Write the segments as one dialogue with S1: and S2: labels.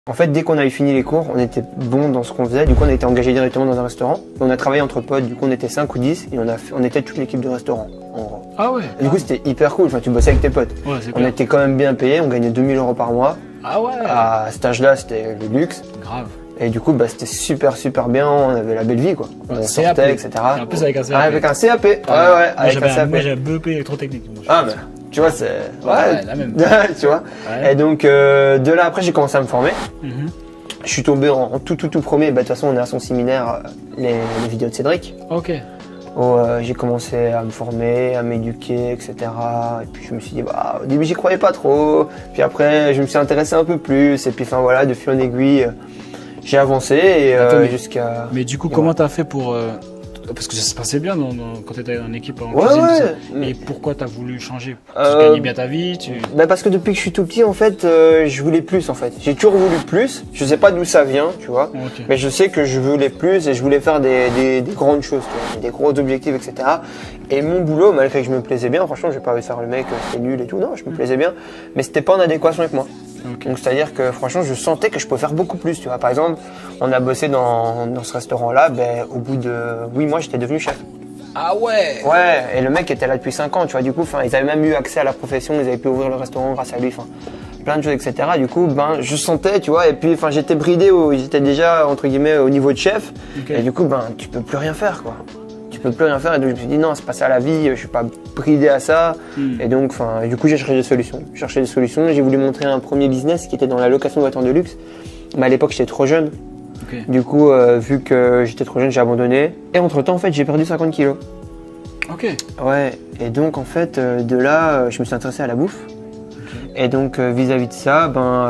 S1: En fait, dès qu'on avait fini les cours, on était bon dans ce qu'on faisait. Du coup, on a été engagé directement dans un restaurant. On a travaillé entre potes. Du coup, on était 5 ou 10 et on était toute l'équipe de restaurant. En gros.
S2: Ah ouais.
S1: Et du coup, c'était hyper cool. Enfin, tu bossais avec tes potes.
S2: Ouais, c'est
S1: On
S2: clair.
S1: était quand même bien payés. On gagnait 2000 € par mois.
S2: Ah ouais.
S1: À cet âge-là, c'était le luxe.
S2: Grave.
S1: Et du coup, bah, c'était super bien. On avait la belle vie, quoi. On
S2: Ouais,
S1: sortait,
S2: CAP.
S1: etc.
S2: Et en plus, avec un CAP.
S1: Ah, avec un CAP. Ouais, avec un CAP.
S2: Moi, j'avais BEP électrotechnique.
S1: Ah, bah, tu vois, c'est.
S2: Ouais, la même.
S1: Tu vois.
S2: Ouais.
S1: Et donc, de là, après, j'ai commencé à me former.
S2: Mhm.
S1: Je suis tombé en tout premier. Bah, de toute façon, on est à son séminaire, les vidéos de Cédric.
S2: Ok.
S1: Où j'ai commencé à me former, à m'éduquer, etc. Et puis je me suis dit, bah, au début, j'y croyais pas trop. Puis après, je me suis intéressé un peu plus. Et puis, enfin voilà, de fil en aiguille, j'ai avancé et
S2: Attends,
S1: jusqu'à.
S2: Mais du coup,
S1: Et
S2: comment
S1: voilà.
S2: t'as fait pour. Parce que ça se passait bien quand t'étais en équipe en
S1: Ouais,
S2: cuisine,
S1: ouais.
S2: tout ça. Et pourquoi t'as voulu changer? Tu gagnais bien ta vie,
S1: Bah parce que depuis que je suis tout petit, en fait, je voulais plus, en fait. J'ai toujours voulu plus. Je sais pas d'où ça vient, tu vois.
S2: Ok.
S1: Mais je sais que je voulais plus et je voulais faire des grandes choses, tu vois, des gros objectifs, etc. Et mon boulot, malgré que je me plaisais bien, franchement, j'ai pas envie de faire le mec, c'était nul et tout. Non, je me plaisais bien. Mais c'était pas en adéquation avec moi.
S2: Ok.
S1: Donc c'est-à-dire que franchement, je sentais que je pouvais faire beaucoup plus, tu vois. Par exemple, on a bossé dans ce restaurant-là, ben, au bout de 8 mois, j'étais devenu chef.
S2: Ah ouais.
S1: Ouais, et le mec était là depuis 5 ans, tu vois. Du coup, ils avaient même eu accès à la profession, ils avaient pu ouvrir le restaurant grâce à lui, enfin, plein de choses, etc. Du coup, ben, je sentais, tu vois, et puis, enfin, j'étais bridé, j'étais déjà, entre guillemets, au niveau de chef.
S2: Ok.
S1: Et du coup, ben, tu peux plus rien faire, quoi. Tu peux plus rien faire, et donc je me suis dit, non, c'est pas ça la vie, je suis pas bridé à ça. Et donc, enfin, du coup, j'ai cherché des solutions. J'ai voulu montrer un premier business qui était dans la location de voitures de luxe. Mais à l'époque, j'étais trop jeune.
S2: Ok.
S1: Du coup, vu que j'étais trop jeune, j'ai abandonné. Et entre-temps, en fait, j'ai perdu 50 kilos.
S2: Ok.
S1: Ouais, et donc en fait, de là, je me suis intéressé à la bouffe. Et donc vis-à-vis de ça,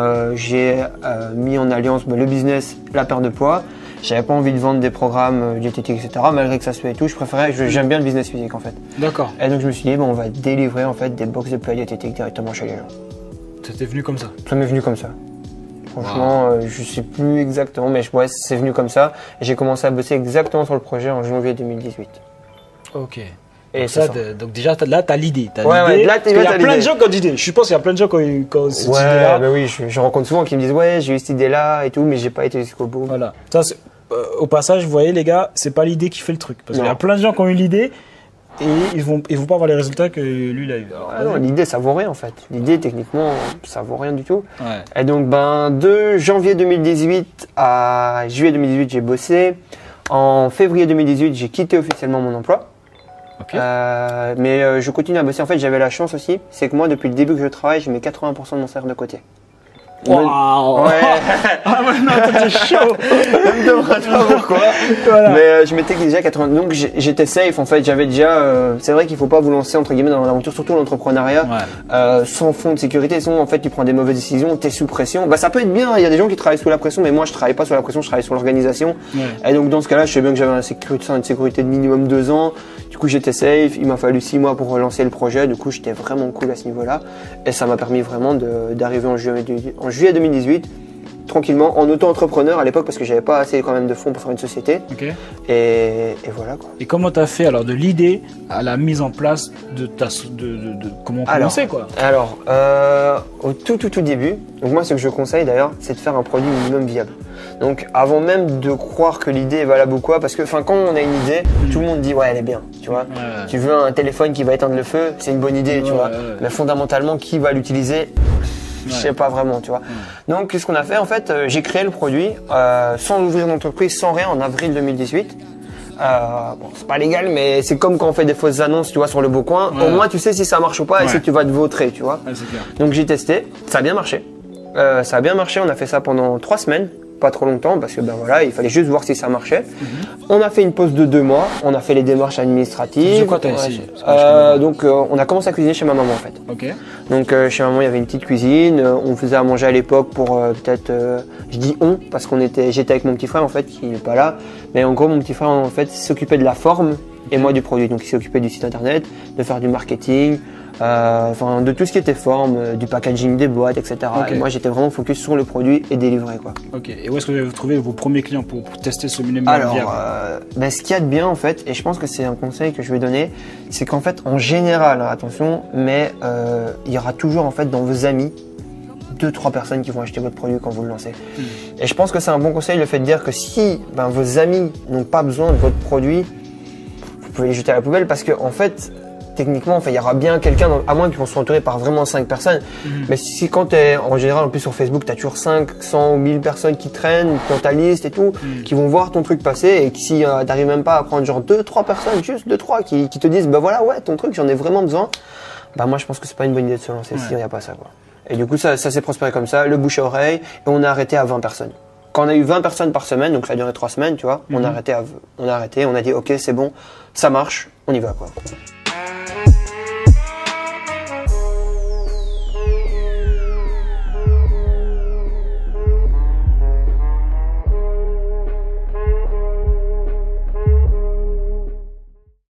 S1: j'ai mis en alliance le business, la perte de poids. J'avais pas envie de vendre des programmes diététiques, etc. Malgré que ça se fait et tout, j'aime bien le business physique en fait.
S2: D'accord.
S1: Et donc je me suis dit, on va délivrer en fait des box de plats diététiques directement chez les gens.
S2: C'était venu comme ça.
S1: Ça m'est venu comme ça. Franchement, je sais plus exactement, mais ouais, c'est venu comme ça. Et j'ai commencé à bosser exactement sur le projet en janvier 2018.
S2: Ok.
S1: Et
S2: Donc,
S1: c'est ça.
S2: donc déjà, là, t'as l'idée.
S1: Ouais, là,
S2: il y a
S1: t'as
S2: plein de
S1: l'idée.
S2: gens qui ont d'idées. Je pense qu'il y a plein de gens qui ont cette
S1: Ouais,
S2: idée-là.
S1: bah oui, je rencontre souvent qui me disent ouais, j'ai eu cette idée-là et tout, mais j'ai pas été jusqu'au bout.
S2: Voilà. Ça, au passage, vous voyez, les gars, c'est pas l'idée qui fait le truc. Parce qu'il y a
S1: Non.
S2: plein de gens qui ont eu l'idée et ils vont pas avoir les résultats que lui, il a eu. Alors,
S1: Ah non, l'idée ça vaut rien en fait. L'idée techniquement ça vaut rien du tout.
S2: ouais.
S1: Et donc de janvier 2018 à juillet 2018 j'ai bossé. En février 2018 j'ai quitté officiellement mon emploi.
S2: Ok.
S1: Mais je continue à bosser. En fait j'avais la chance aussi, c'est que moi depuis le début que je travaille je mets 80% de mon salaire de côté.
S2: Waouh.
S1: Ouais.
S2: Ah ouais, non, t'es chaud.
S1: Je me demande pas pourquoi.
S2: Voilà.
S1: Mais je m'étais déjà 80. Donc j'étais safe en fait. J'avais déjà. C'est vrai qu'il faut pas vous lancer entre guillemets dans l'aventure, surtout l'entrepreneuriat, sans fond de sécurité. Sinon en fait tu prends des mauvaises décisions, t'es sous pression. Bah ça peut être bien. Il y a des gens qui travaillent sous la pression, mais moi je travaille pas sous la pression. Je travaille sur l'organisation.
S2: Ouais.
S1: Et donc dans ce cas-là, je sais bien que j'avais une sécurité de minimum 2 ans. Du coup j'étais safe. Il m'a fallu 6 mois pour relancer le projet. Du coup j'étais vraiment cool à ce niveau-là. Et ça m'a permis vraiment d'arriver en juillet 2018. Tranquillement, en auto-entrepreneur à l'époque parce que j'avais pas assez quand même de fonds pour faire une société.
S2: Ok.
S1: Et voilà quoi.
S2: Et comment t'as fait alors de l'idée à la mise en place de comment commencer quoi?
S1: Alors, au tout début, donc moi ce que je conseille d'ailleurs, c'est de faire un produit minimum viable. Donc avant même de croire que l'idée est valable ou quoi, parce que quand on a une idée, tout le monde dit ouais elle est bien, tu vois.
S2: Ouais.
S1: Tu veux un téléphone qui va éteindre le feu, c'est une bonne idée, tu vois.
S2: Ouais.
S1: Mais fondamentalement, qui va l'utiliser? Je sais pas vraiment, tu vois. Donc, qu'est-ce qu'on a fait? En fait, j'ai créé le produit sans ouvrir d'entreprise, sans rien, en avril 2018. Bon, c'est pas légal, mais c'est comme quand on fait des fausses annonces, tu vois, sur le beau coin.
S2: Ouais.
S1: Au moins, tu sais si ça marche ou pas et si tu vas te vautrer, tu vois.
S2: Ouais, c'est clair.
S1: Donc, j'ai testé. Ça a bien marché. Ça a bien marché. On a fait ça pendant 3 semaines. Pas trop longtemps parce que ben voilà, il fallait juste voir si ça marchait. On a fait une pause de 2 mois. On a fait les démarches administratives.
S2: C'est quoi t'as essayé?
S1: Donc, on a commencé à cuisiner chez ma maman en fait.
S2: Ok.
S1: Donc chez maman il y avait une petite cuisine, on faisait à manger à l'époque pour peut-être, je dis on parce j'étais avec mon petit frère en fait qui n'est pas là, mais en gros mon petit frère en fait s'occupait de la forme et moi du produit, donc il s'occupait du site internet, de faire du marketing, enfin de tout ce qui était forme, du packaging des boîtes, etc.
S2: Ok.
S1: Et moi j'étais vraiment focus sur le produit et délivrer quoi.
S2: Ok. Et où est-ce que vous avez trouvé vos premiers clients pour tester ce minimum
S1: Alors,
S2: viable?
S1: ce qu'il y a de bien en fait, et je pense que c'est un conseil que je vais donner, c'est qu'en fait, en général, attention, mais il y aura toujours en fait dans vos amis 2-3 personnes qui vont acheter votre produit quand vous le lancez. Et je pense que c'est un bon conseil le fait de dire que si vos amis n'ont pas besoin de votre produit, vous pouvez les jeter à la poubelle parce que en fait, techniquement, il y aura bien quelqu'un, à moins qu'ils vont se entourés par vraiment 5 personnes. Mais si quand tu es, en général, en plus sur Facebook, tu as toujours 500 ou 1000 personnes qui traînent dans ta liste et tout, qui vont voir ton truc passer et que si tu n'arrives même pas à prendre genre 2-3 personnes, juste 2-3 qui te disent, bah voilà, ouais, ton truc, j'en ai vraiment besoin. Bah moi, je pense que c'est pas une bonne idée de se lancer s'il n'y a pas ça, quoi. Et du coup, ça s'est prospéré comme ça, le bouche à oreille, et on a arrêté à 20 personnes. Quand on a eu 20 personnes par semaine, donc ça a duré 3 semaines, tu vois, on a arrêté, on a dit, ok, c'est bon, ça marche, on y va, quoi.